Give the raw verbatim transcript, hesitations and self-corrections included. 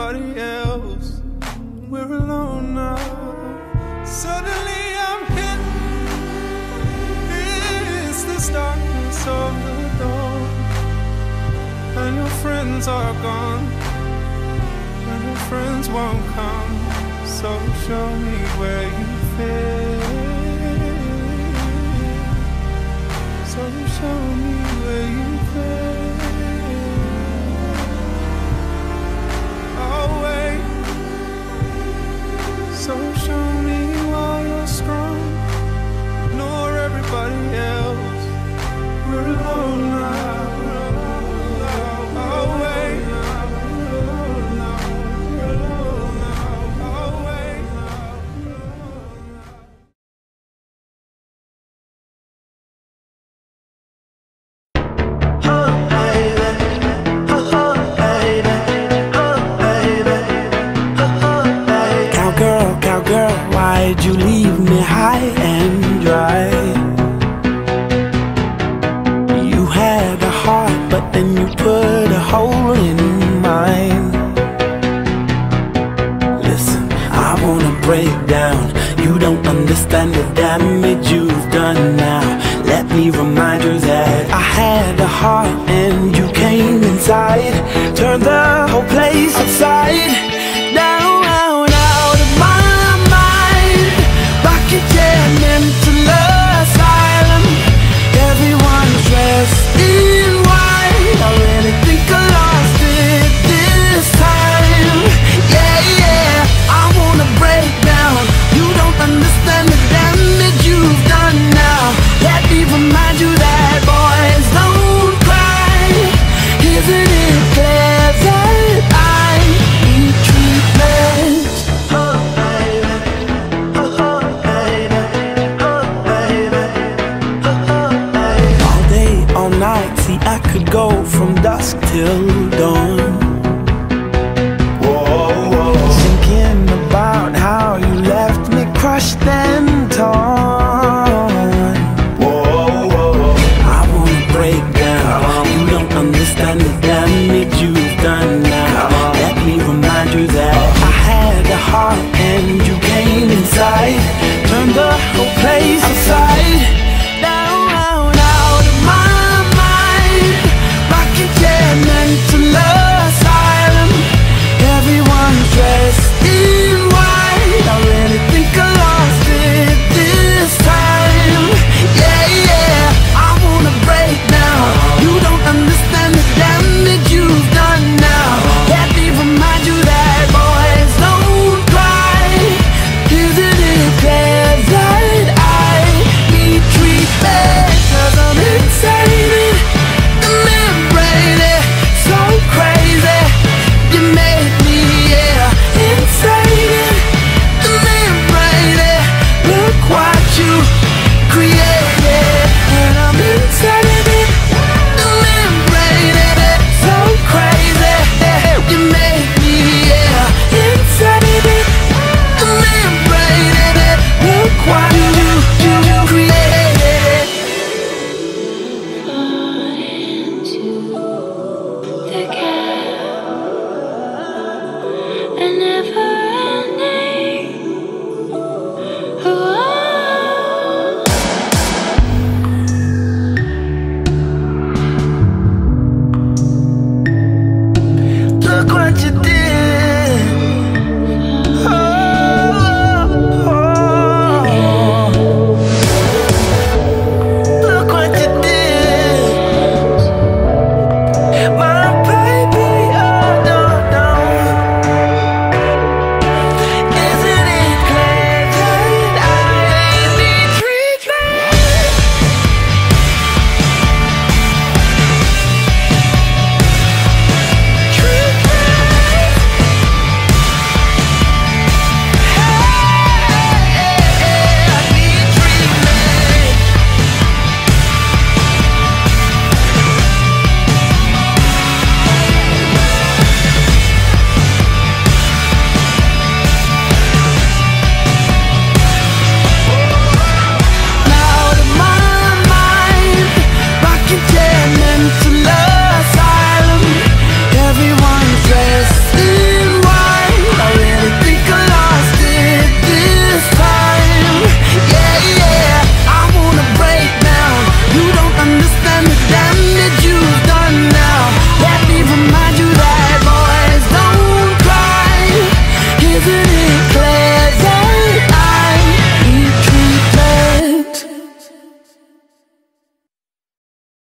everybody else. We're alone now. Suddenly I'm hit. It's this darkness of the dawn, and your friends are gone, and your friends won't come. So show me where you fit. So show me where you fit. I'll wait. So show me while you're strong. Ignore everybody else. We're alone now. I'll wait. Why'd you leave me high and dry? You had a heart, but then you put a hole in mine. Listen, I wanna break down. You don't understand the damage you've done now. Let me remind you that I had a heart and you came inside, turned the whole place upside.